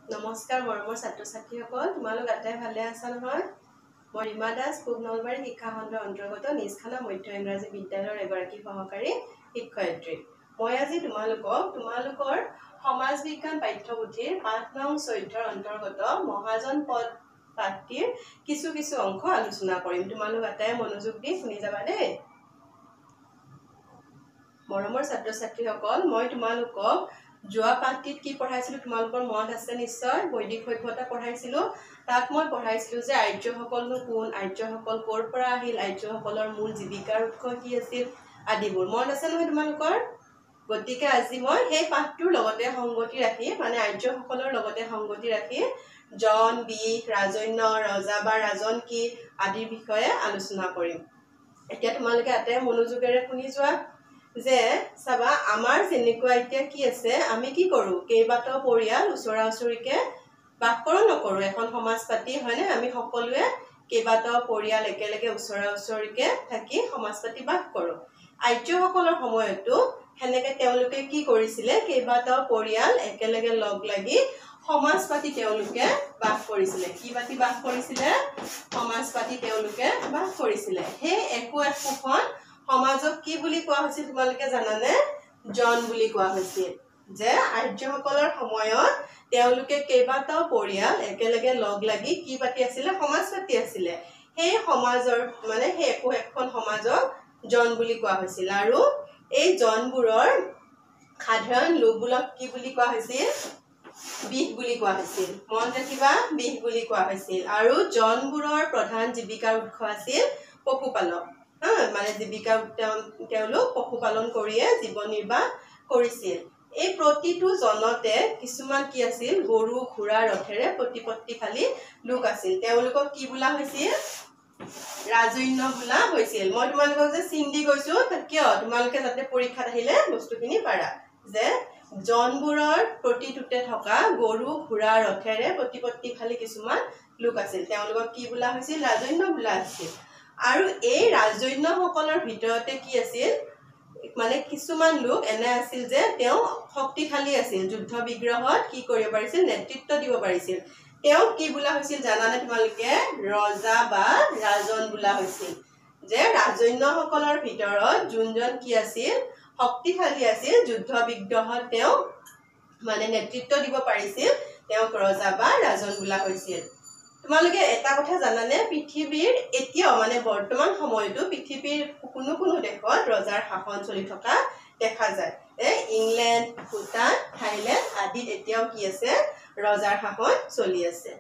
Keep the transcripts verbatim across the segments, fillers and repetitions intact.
নমস্কাৰ মৰমৰ ছাত্ৰ ছাত্ৰীসকল, তোমালোক আটাই ভালে আছা নহয়? মই ৰীমা দাস, পূব নলবাৰী শিক্ষা খণ্ডৰ অন্তৰ্গত নিজখানা মধ্য ইংৰাজী বিদ্যালয়ৰ এগৰাকী সহকাৰী শিক্ষয়িত্ৰী। মই আজি তোমালোকক তোমালোকৰ সমাজ বিজ্ঞান পাঠ্যপুথিৰ পাঠ নং চৈধ্যৰ অন্তৰ্গত মহাজন পদ পাঠটিৰ কিছু কিছু অংশ আলোচনা কৰিম। তোমালোক আটাই মনোযোগ দি শুনি যাবা দেই। মৰমৰ ছাত্ৰ ছাত্ৰীসকল, মই তোমালোকক যোৱা পাঠটিত কি পঢ়াইছিলো তোমালোকৰ মনত আছে নিশ্চয়। বৈদিক সভ্যতা পঢ়াইছিলো। তাক মই পঢ়াইছিলো যে আৰ্যসকলনো কোন, আৰ্যসকল ক'ৰ পৰা আহিল, আৰ্যসকলৰ মূল জীৱিকাৰ উৎস কি আছিল আদিবোৰ মনত আছে নহয় তোমালোকৰ? গতিকে আজি মই সেই পাঠটোৰ লগতে সংগতি ৰাখি মানে আৰ্যসকলৰ লগতে সংগতি ৰাখি জন, বিষ, ৰাজন্য, ৰজা বা ৰাজন কি আদিৰ বিষয়ে আলোচনা কৰিম। এতিয়া তোমালোকে আটাই মনোযোগেৰে শুনি যোৱা যে চাবা, আমাৰ যেনেকুৱা এতিয়া কি আছে, আমি কি কৰো কেইবাটাও পৰিয়াল ওচৰা ওচৰিকে বাস কৰো নকৰো এখন সমাজ পাতি, হয়নে? আমি সকলোৱে কেইবাটাও পৰিয়াল একেলগে ওচৰা ওচৰিকে থাকি সমাজ পাতি বাস কৰো। আৰ্যসকলৰ সময়তো সেনেকে তেওঁলোকে কি কৰিছিলে, কেইবাটাও পৰিয়াল একেলগে লগ লাগি সমাজ পাতি তেওঁলোকে বাস কৰিছিলে। কি পাতি বাস কৰিছিলে? সমাজ পাতি তেওঁলোকে বাস কৰিছিলে। সেই একো একোখন সমাজক কি বুলি কোৱা হৈছিল তোমালোকে জানানে? জন বুলি কোৱা হৈছিল। যে আৰ্যসকলৰ সময়ত তেওঁলোকে কেইবাটাও পৰিয়াল একেলগে লগ লাগি কি পাতি আছিলে? সমাজ পাতি আছিলে। সেই সমাজৰ মানে সেই একো এখন সমাজক জন বুলি কোৱা হৈছিল। আৰু এই জনবোৰৰ সাধাৰণ লোকবোৰক কি বুলি কোৱা হৈছিল? বিষ বুলি কোৱা হৈছিল। মনত ৰাখিবা, বিষ বুলি কোৱা হৈছিল। আৰু জনবোৰৰ প্ৰধান জীৱিকাৰ উৎস আছিল পশুপালক। হা মানে জীৱিকা তেওঁলোক পশুপালন কৰিয়ে জীৱন নিৰ্বাহ কৰিছিল। এই প্ৰতিটো জনতে কিছুমান কি আছিল? গৰু, ঘোঁৰা, ৰথেৰে প্ৰতিপত্তিশালী লোক আছিল। তেওঁলোকক কি বোলা হৈছিল? ৰাজন্য বোলা হৈছিল। মই তোমালোকক যে চিন দি গৈছো কিয়? তোমালোকে যাতে পৰীক্ষাত আহিলে বস্তুখিনি পাৰা। যে জনবোৰৰ প্ৰতিটোতে থকা গৰু, ঘোঁৰা, ৰথেৰে প্ৰতিপত্তিশালী কিছুমান লোক আছিল। তেওঁলোকক কি বোলা হৈছিল? ৰাজন্য বোলা হৈছিল। আৰু এই ৰাজন্যসকলৰ ভিতৰতে কি আছিল? মানে কিছুমান লোক এনে আছিল যে তেওঁ শক্তিশালী আছিল, যুদ্ধ বিগ্ৰহত কি কৰিব পাৰিছিল? নেতৃত্ব দিব পাৰিছিল। তেওঁক কি বোলা হৈছিল জানানে তোমালোকে? ৰজা বা ৰাজন বোলা হৈছিল। যে ৰাজন্যসকলৰ ভিতৰত যোনজন কি আছিল? শক্তিশালী আছিল, যুদ্ধ বিগ্ৰহত তেওঁ মানে নেতৃত্ব দিব পাৰিছিল, তেওঁক ৰজা বা ৰাজন বোলা হৈছিল। তোমালোকে এটা কথা জানানে? পৃথিৱীৰ এতিয়াও মানে বৰ্তমান সময়তো পৃথিৱীৰ কোনো কোনো দেশত ৰজাৰ শাসন চলি থকা দেখা যায়। এ ইংলেণ্ড, ভূটান, থাইলেণ্ড আদিত এতিয়াও কি আছে? ৰজাৰ শাসন চলি আছে।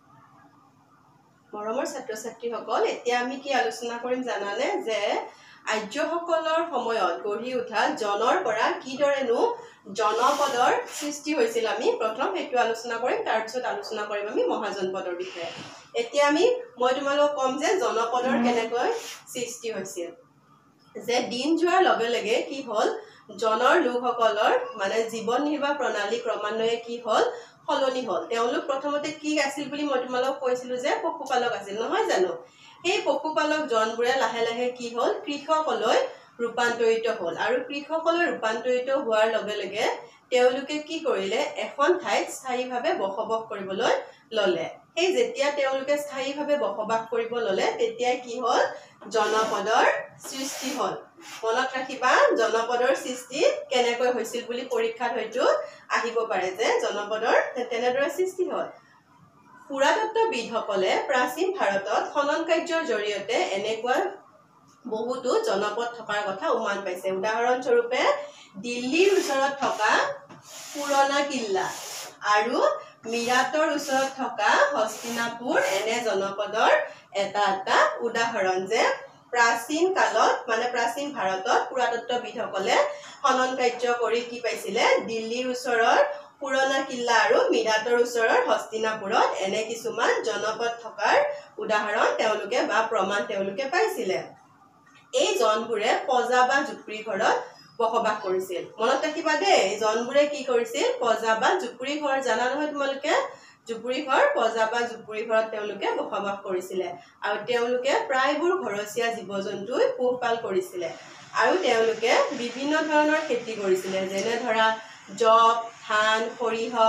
মৰমৰ ছাত্ৰ ছাত্ৰীসকল, এতিয়া আমি কি আলোচনা কৰিম জানানে? যে আৰ্যসকলৰ সময়ত গঢ়ি উঠা জনৰ পৰা কিদৰেনো জনপদৰ সৃষ্টি হৈছিল আমি প্ৰথম সেইটো আলোচনা কৰিম। তাৰপিছত আলোচনা কৰিম আমি মহাজন পদৰ বিষয়ে। এতিয়া আমি মই তোমালোকক ক'ম যে জনপদৰ কেনেকৈ সৃষ্টি হৈছিল। যে দিন যোৱাৰ লগে লগে কি হ'ল? জনৰ লোকসকলৰ মানে জীৱন নিৰ্বাহ প্ৰণালী ক্ৰমান্বয়ে কি হ'ল? সলনি হ'ল। তেওঁলোক প্ৰথমতে কি আছিল বুলি মই তোমালোকক কৈছিলো যে পশুপালক আছিল, নহয় জানো? সেই পশুপালক জনবোৰে লাহে লাহে কি হ'ল? কৃষকলৈ ৰূপান্তৰিত হ'ল। আৰু কৃষকলৈ ৰূপান্তৰিত হোৱাৰ লগে লগে তেওঁলোকে কি কৰিলে? এখন ঠাইত স্থায়ীভাৱে বসবাস কৰিবলৈ ললে। সেই যেতিয়া তেওঁলোকে স্থায়ীভাৱে বসবাস কৰিব ললে তেতিয়াই কি হ'ল? জনপদৰ সৃষ্টি হ'ল। মনত ৰাখিবা, জনপদৰ সৃষ্টি কেনেকৈ হৈছিল বুলি পৰীক্ষাত হয়তো আহিব পাৰে যে জনপদৰ তেনেদৰে সৃষ্টি হ'ল। পুৰাতত্ত্ববিদসকলে প্ৰাচীন ভাৰতত খনন কাৰ্যৰ জৰিয়তে এনেকুৱা বহুতো জনপদ থকাৰ কথা উমান পাইছে। উদাহৰণস্বৰূপে দিল্লীৰ ওচৰত থকা পুৰণা কিল্লা আৰু মিৰাটৰ ওচৰত থকা হস্তিনাপুৰ এনে জনপদৰ এটা এটা উদাহৰণ। যে প্ৰাচীন কালত মানে প্ৰাচীন ভাৰতত পুৰাতত্ত্ববিদসকলে খনন কাৰ্য কৰি কি পাইছিলে? দিল্লীৰ ওচৰৰ পুৰণা কিল্লা আৰু মিৰাটৰ ওচৰৰ হস্তিনাপুৰত এনে কিছুমান জনপদ থকাৰ উদাহৰণ তেওঁলোকে বা প্ৰমাণ তেওঁলোকে পাইছিলে। এই জনবোৰে পজা বা জুপুৰি ঘৰত বসবাস কৰিছিল। মনত ৰাখিবা দেই, জনবোৰে কি কৰিছিল? পজা বা জুপুৰি ঘৰ জানা নহয় তোমালোকে? জুপুৰি ঘৰ, পজা বা জুপুৰি ঘৰত তেওঁলোকে বসবাস কৰিছিলে। আৰু তেওঁলোকে প্ৰায়বোৰ ঘৰচীয়া জীৱ জন্তুই পোহপাল কৰিছিলে। আৰু তেওঁলোকে বিভিন্ন ধৰণৰ খেতি কৰিছিলে। যেনে ধৰা জব, ধান, সৰিয়হ,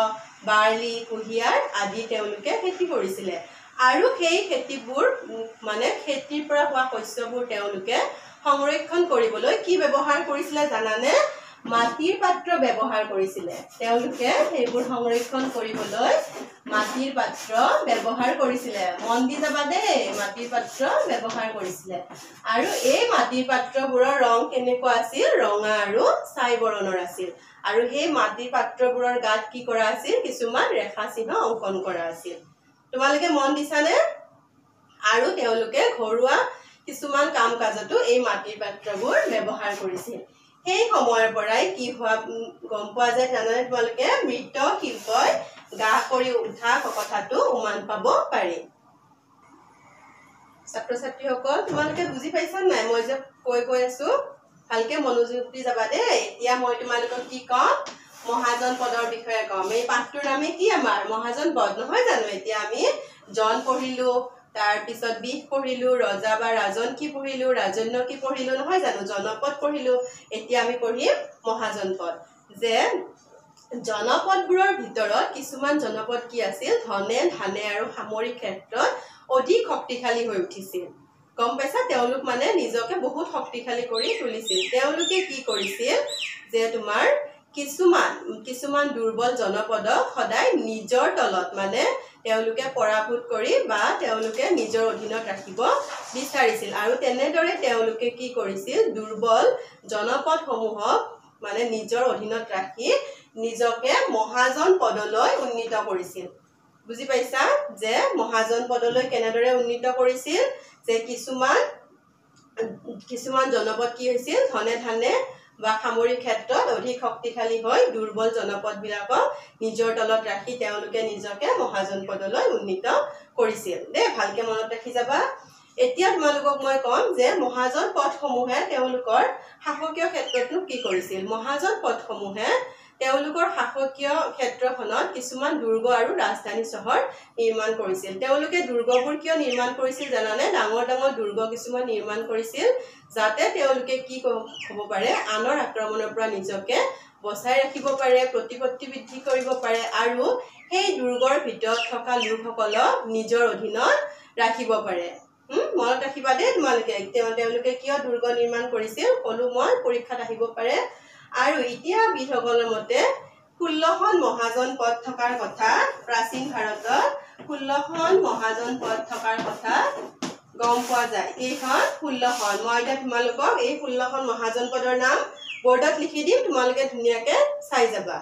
বাৰ্লি কুঁহিয়াৰ আদি তেওঁলোকে খেতি কৰিছিলে আৰু সেই খেতিবোৰ মানে খেতিৰ পৰা হোৱা শস্যবোৰ তেওঁলোকে সংৰক্ষণ কৰিবলৈ কি ব্যৱহাৰ কৰিছিলে জানানে মাটিৰ পাত্ৰ ব্যৱহাৰ কৰিছিলে তেওঁলোকে সেইবোৰ সংৰক্ষণ কৰিবলৈ মাটিৰ পাত্ৰ ব্যৱহাৰ কৰিছিলে মন দি যাবা দেই মাটিৰ পাত্ৰ ব্যৱহাৰ কৰিছিলে আৰু এই মাটিৰ পাত্ৰবোৰৰ ৰং কেনেকুৱা আছিল ৰঙা আৰু ছাই বৰণৰ আছিল আৰু সেই মাটিৰ পাত্ৰবোৰৰ গাত কি কৰা আছিল কিছুমান ৰেখা চিহ্ন অংকন কৰা আছিল তোমালোকে মন দিছানে আৰু তেওঁলোকে ঘৰুৱা কিছুমান কাম কাজতো এই মাটিৰ পাত্ৰবোৰ ব্যৱহাৰ কৰিছিল সেই সময়ৰ পৰাই কি হোৱা গম পোৱা যায় জানানে তোমালোকে মৃৎ শিল্পই গা কৰি উঠা কথাটো উমান পাব পাৰি ছাত্ৰ ছাত্ৰীসকল তোমালোকে বুজি পাইছা নাই মই যে কৈ কৈ আছো ভালকে মনোযোগ দি যাবা দেই এতিয়া মই তোমালোকক কি কম মহাজন পদৰ বিষয়ে কম এই পাঠটোৰ নামে কি আমাৰ মহাজন পদ নহয় জানো এতিয়া আমি জন পঢ়িলো তাৰ পিছত বিষ পঢ়িলো ৰজা বা ৰাজন কি পঢ়িলো ৰাজন্য কি পঢ়িলো নহয় জানো জনপদ পঢ়িলো এতিয়া আমি পঢ়িম মহাজন পদ যে জনপদবোৰৰ ভিতৰত কিছুমান জনপদ কি আছিল ধনে ধানে আৰু সামৰিক ক্ষেত্ৰত অধিক শক্তিশালী হৈ উঠিছিল গম পাইছা তেওঁলোক মানে নিজকে বহুত শক্তিশালী কৰি তুলিছিল তেওঁলোকে কি কৰিছিল যে তোমাৰ কিছুমান কিছুমান দুৰ্বল জনপদক সদায় নিজৰ তলত মানে তেওঁলোকে পৰাভূত কৰি বা তেওঁলোকে নিজৰ অধীনত ৰাখিব বিচাৰিছিল আৰু তেনেদৰে তেওঁলোকে কি কৰিছিল দুৰ্বল জনপদসমূহক মানে নিজৰ অধীনত ৰাখি নিজকে মহাজন পদলৈ উন্নীত কৰিছিল বুজি পাইছা যে মহাজন পদলৈ কেনেদৰে উন্নীত কৰিছিল যে কিছুমান কিছুমান জনপদ কি হৈছিল ধনে ধানে বা সামৰিক ক্ষেত্ৰত অধিক শক্তিশালী হৈ দুৰ্বল জনপদ বিলাকক নিজৰ তলত ৰাখি তেওঁলোকে নিজকে মহাজন পদলৈ উন্নীত কৰিছিল দেই ভালকে মনত ৰাখি যাবা এতিয়া তোমালোকক মই কম যে মহাজন পদসমূহে তেওঁলোকৰ শাসকীয় ক্ষেত্ৰতো কি কৰিছিল মহাজন পদসমূহে তেওঁলোকৰ শাসকীয় ক্ষেত্ৰখনত কিছুমান দুৰ্গ আৰু ৰাজধানী চহৰ নিৰ্মাণ কৰিছিল তেওঁলোকে দুৰ্গবোৰ কিয় নিৰ্মাণ কৰিছিল জানানে ডাঙৰ ডাঙৰ দুৰ্গ কিছুমান নিৰ্মাণ কৰিছিল যাতে তেওঁলোকে কি হ'ব পাৰে আনৰ আক্ৰমণৰ পৰা নিজকে বচাই ৰাখিব পাৰে প্ৰতিপত্তি বৃদ্ধি কৰিব পাৰে আৰু সেই দুৰ্গৰ ভিতৰত থকা লোকসকলক নিজৰ অধীনত ৰাখিব পাৰে হুম মনত ৰাখিবা দেই তোমালোকে তেওঁলোকে কিয় দুৰ্গ নিৰ্মাণ কৰিছিল কলো মই পৰীক্ষাত আহিব পাৰে আৰু ইতিহাসবিদসকলৰ মতে ষোল্লখন মহাজন পদ থকাৰ কথা প্ৰাচীন ভাৰতত ষোল্লখন মহাজন পদ থকাৰ কথা গম পোৱা যায় এইখন ষোল্লখন মই এতিয়া তোমালোকক এই ষোল্লখন মহাজন পদৰ নাম বৰ্ডত লিখি দিম তোমালোকে ধুনীয়াকে চাই যাবা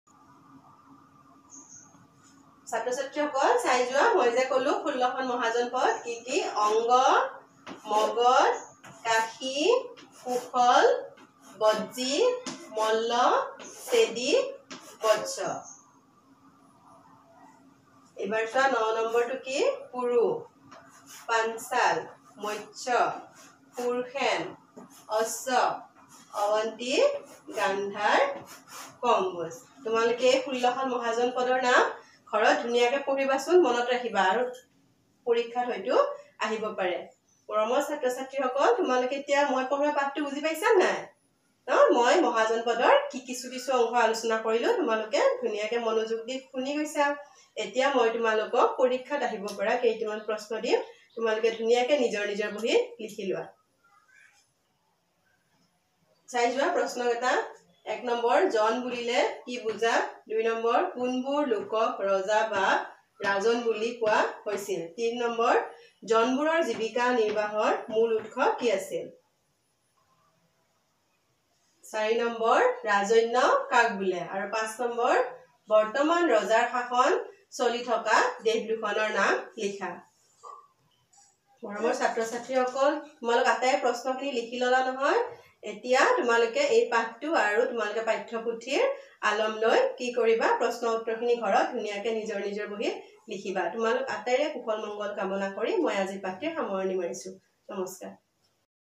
ছাত্ৰ ছাত্ৰীসকল চাই যোৱা মই যে কলো ষোল্লখন মহাজন পদ কি কি অংগ মগধ কাশী কুশল বজ্জী মল্ল চেদি বৎস এবাৰ চোৱা ন নম্বৰটো কি পুৰু পাঞ্চাল মৎস্য পুৰখেন অশ্ব অৱন্তী গান্ধাৰ কম্বোজ তোমালোকে এই ষোল্লখন মহাজন পদৰ নাম ঘৰত ধুনীয়াকে পঢ়িবাচোন মনত ৰাখিবা আৰু পৰীক্ষাত হয়তো আহিব পাৰে মৰমৰ ছাত্ৰ ছাত্ৰীসকল তোমালোকে এতিয়া মই পঢ়োৱা পাঠটো বুজি পাইছা নাই মই মহাজন পদৰ কি কিছু কিছু অংশ আলোচনা কৰিলো তোমালোকে ধুনীয়াকে মনোযোগ দি শুনি গৈছা এতিয়া মই তোমালোকক পৰীক্ষাত আহিব পৰা কেইটামান প্ৰশ্ন দিম তোমালোকে ধুনীয়াকে নিজৰ নিজৰ বহীত লিখি লোৱা চাই যোৱা প্ৰশ্ন এটা এক নম্বৰ জন বুলিলে কি বুজা দুই নম্বৰ কোনবোৰ লোকক ৰজা বা ৰাজন বুলি কোৱা হৈছিল তিন নম্বৰ জনবোৰৰ জীৱিকা নিৰ্বাহৰ মূল উৎস কি আছিল চাৰি নম্বৰ ৰাজন্য কাক বোলে আৰু পাঁচ নম্বৰ বৰ্তমান ৰজাৰ শাসন চলি থকা দেশ দুখনৰ নাম লিখা মৰমৰ ছাত্ৰ ছাত্ৰীসকল তোমালোক আটাই প্ৰশ্নখিনি লিখি ললা নহয় এতিয়া তোমালোকে এই পাঠটো আৰু তোমালোকে পাঠ্যপুথিৰ আলম লৈ কি কৰিবা প্ৰশ্ন উত্তৰখিনি ঘৰত ধুনীয়াকে নিজৰ নিজৰ বহীত লিখিবা তোমালোক আটাইৰে কুশল মংগল কামনা কৰি মই আজি পাঠ্যৰ সামৰণি মাৰিছো নমস্কাৰ